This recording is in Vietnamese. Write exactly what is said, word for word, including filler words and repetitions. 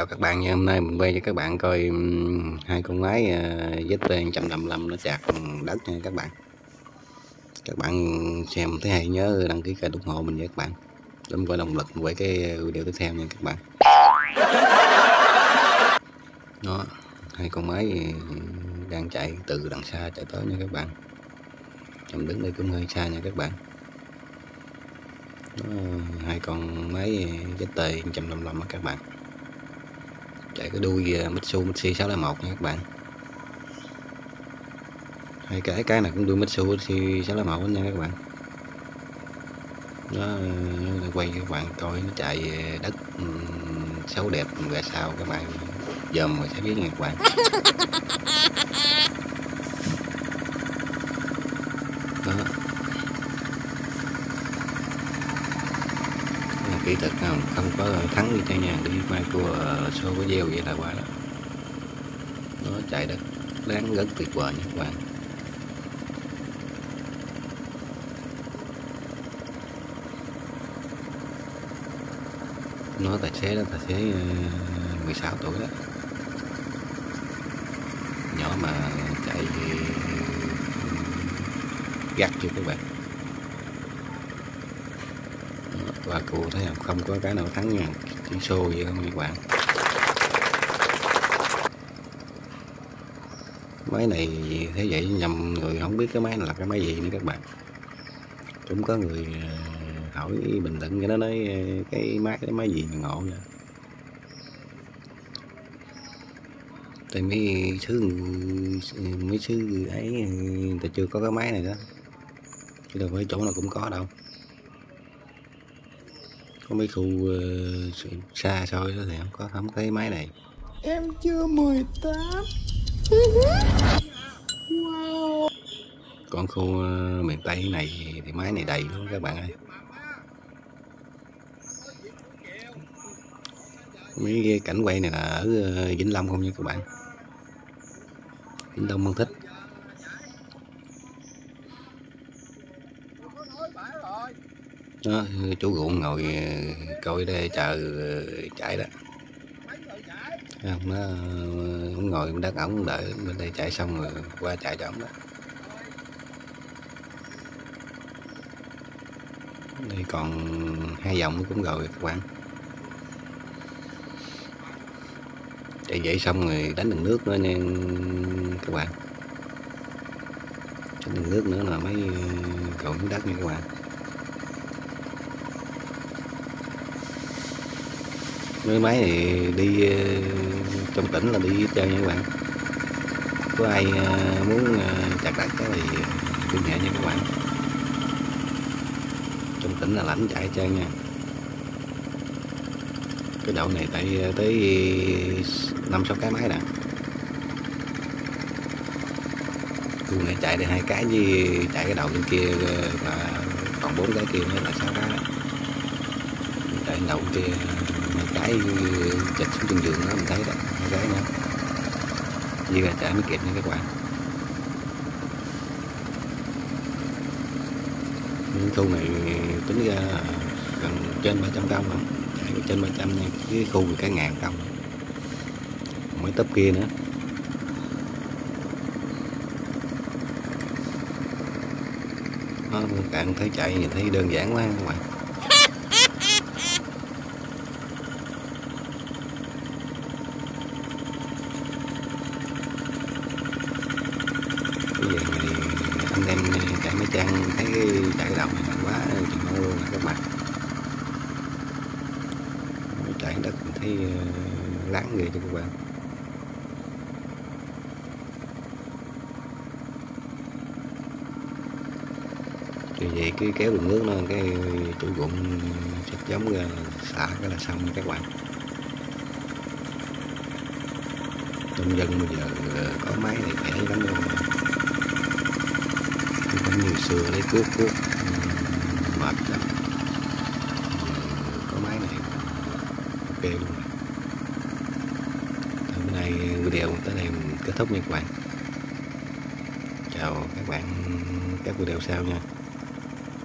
Chào các bạn nha, hôm nay mình quay cho các bạn coi um, hai con máy uh, Z T một trăm năm mươi lăm nó chạc đất nha các bạn. Các bạn xem thấy hay nhớ đăng ký kênh ủng hộ mình nha các bạn, để mình có động lực quay cái video tiếp theo nha các bạn. Đó, hai con máy đang chạy từ đằng xa chạy tới nha các bạn. Mình đứng đây cũng hơi xa nha các bạn. Đó, hai con máy Z T một trăm năm mươi lăm đó các bạn, chạy cái đuôi Mitsubishi sáu không một nha các bạn. Hai cái cái này cũng đuôi Mitsubishi sáu không một nha các bạn. Nó quay cho các bạn coi nó chạy đất xấu đẹp ra sao, các bạn dòm rồi sẽ biết nha các bạn. Đó, kỹ thuật nào không có thắng đi cho nhà, đi mai cua xô có gieo vậy là quá đó. Nó chạy đất đáng rất tuyệt vời nha các bạn. Nó tài xế đó, tài xế mười sáu tuổi đó, nhỏ mà chạy gắt chưa các bạn. Qua cụ thấy không, không có cái nào thắng nha, chỉ xô vậy không các bạn. Máy này thế vậy nhầm người không biết cái máy này là cái máy gì nữa các bạn. Cũng có người hỏi bình luận cho nó nói cái máy cái máy gì mà ngộ vậy. Tại mấy xứ mấy xứ ấy người ta chưa có cái máy này đó, chứ đâu phải chỗ nào cũng có đâu. Có mấy khu uh, xa xôi đó thì không có, không thấy máy này. Em chưa mười tám. Wow. Còn khu uh, miền Tây này thì máy này đầy luôn các bạn ơi. Mấy cái cảnh quay này là ở uh, Vĩnh Long không nha các bạn. Vĩnh Long Mân Thích. Đó, chú ruộng ngồi coi đây chờ chạy đó. Không, nó không ngồi đất ổng đợi bên đây chạy xong rồi qua chạy cho ổng đó. Đây còn hai vòng nữa cũng rồi các bạn. Chạy vậy xong rồi đánh đường nước nữa nha các bạn. Đánh đường nước nữa là mấy cầu xuống đất nha các bạn. Mấy máy này đi trong tỉnh là đi hết trơn nha các bạn. Có ai muốn chặt đất thì liên hệ nha các bạn. Trong tỉnh là lãnh chạy hết trơn nha. Cái đậu này tại tới năm sáu cái máy nè. Khu này chạy được hai cái với chạy cái đầu bên kia và còn bốn cái kia nữa là sáu cái. Chạy đầu kia cái chạch xuống chân giường đó mình thấy đó, hai cái nữa như là chạy mới kịp nha các bạn. Nhưng khu này tính ra gần trên ba trăm công không, chạy trên ba trăm nha, cái khu thì cả ngàn công, mấy tấp kia nữa. Đó, bạn thấy chạy nhìn thấy đơn giản quá các bạn. Anh em chạy mấy trang thấy chạy đầu này mạnh quá chừng đâu luôn các bạn. Chạy đất mình thấy láng ghê cho các bạn. Thì vậy cái kéo đường nước nó cái chủ ruộng sắp giống ra xả cái là xong nha các bạn. Nông dân bây giờ có máy này khỏe lắm luôn. Không như xưa lấy cuốc cuốc mệt lắm. Có máy này ok luôn. Hôm nay video tới đây mình kết thúc nha các bạn. Chào các bạn các video sau nha.